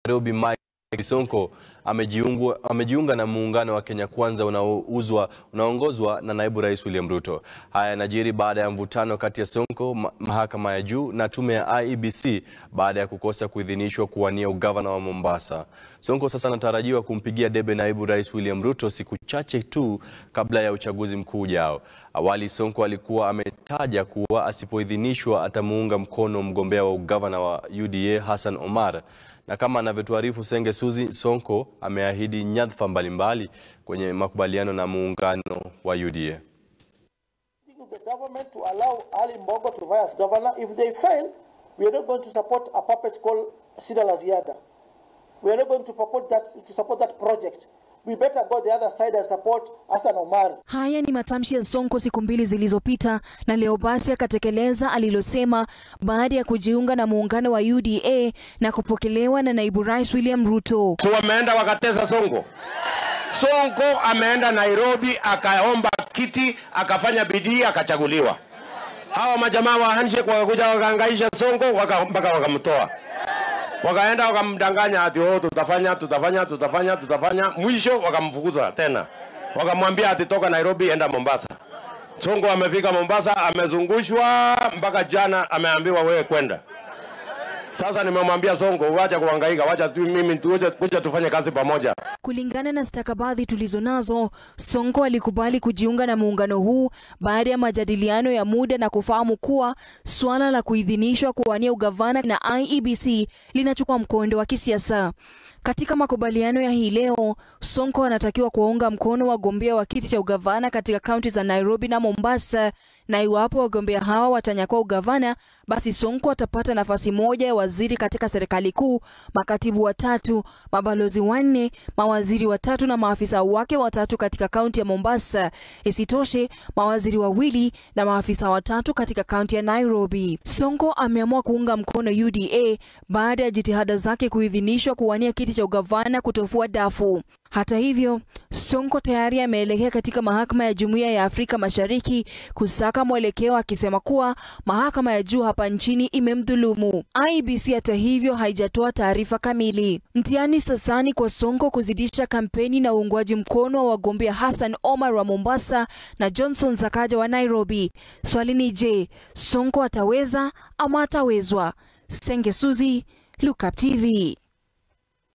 Nairobi Mike Mbuvi Sonko amejiunga na muungano wa Kenya Kwanza unaoongozwa na naibu rais William Ruto. Haya yanajiri baada ya mvutano kati ya Sonko, mahakama ya juu na tume ya IEBC baada ya kukosa kuidhinishwa kuwania ugavana wa Mombasa. Sonko sasa anatarajiwa kumpigia debe naibu rais William Ruto siku chache tu kabla ya uchaguzi mkuu ujao. Awali Sonko alikuwa ametaja kuwa asipoidhinishwa atamuunga mkono mgombea wa ugavana wa UDA Hassan Omar. Na kama anavyotuarifu Senge Suzi, Sonko ameahidi nyadhifa mbalimbali kwenye makubaliano na muungano wa UDA. The government to allow Ali Mbogo to vie as governor. If they fail, we are not going to support a puppet called Sida Laziada. We are not going to support that project. We better go the other side and support Hassan Omar. Haya ni matamshi ya Sonko siku mbili zilizopita, na leo basi akatekeleza alilosema baada ya kujiunga na muungano wa UDA na kupokelewa na naibu rais William Ruto. So wameenda wakatesa Sonko. Sonko ameenda Nairobi akaomba kiti, akafanya bidii, akachaguliwa. Hawa majamaa wa handshake wakakuja wakaangaisha Sonko mpaka wakamtoa. Wakaenda wakamdanganya ati tutafanya, mwisho wakamfukuza tena. Wakamwambia ati toka Nairobi enda Mombasa. Sonko amefika Mombasa, amezungushwa mpaka jana ameambiwa wewe kwenda. Sasa nimemwambia Sonko wacha kuhangaika, wacha tu mimi kuja tufanye kazi pamoja. Kulingana na stakabadhi tulizonazo, Sonko alikubali kujiunga na muungano huu baada ya majadiliano ya muda na kufahamu kuwa swala la kuidhinishwa kuwania ugavana na IEBC linachukua mkondo wa kisiasa. Katika makubaliano ya hii leo, Sonko anatakiwa kuwaunga mkono wagombea wa kiti cha ugavana katika kaunti za Nairobi na Mombasa, na iwapo wagombea hawa watanyakua ugavana, basi Sonko atapata nafasi moja ya waziri katika serikali kuu, makatibu watatu, mabalozi wanne, mawaziri watatu na maafisa wake watatu katika kaunti ya Mombasa. Isitoshe, mawaziri wawili na maafisa watatu katika kaunti ya Nairobi. Sonko ameamua kuunga mkono UDA baada ya jitihada zake kuidhinishwa kuwania kiti cha ugavana kutofua dafu. Hata hivyo, Sonko tayari ameelekea katika mahakama ya Jumuiya ya Afrika Mashariki kusaka mwelekeo, akisema kuwa mahakama ya juu hapa nchini imemdhulumu. IEBC hata hivyo haijatoa taarifa kamili. Mtihani sasa ni kwa Sonko kuzidisha kampeni na uungwaji mkono wa wagombea Hassan Omar wa Mombasa na Johnson Sakaja wa Nairobi. Swali ni je, Sonko ataweza ama atawezwa? Senge Suzi, Look Up TV.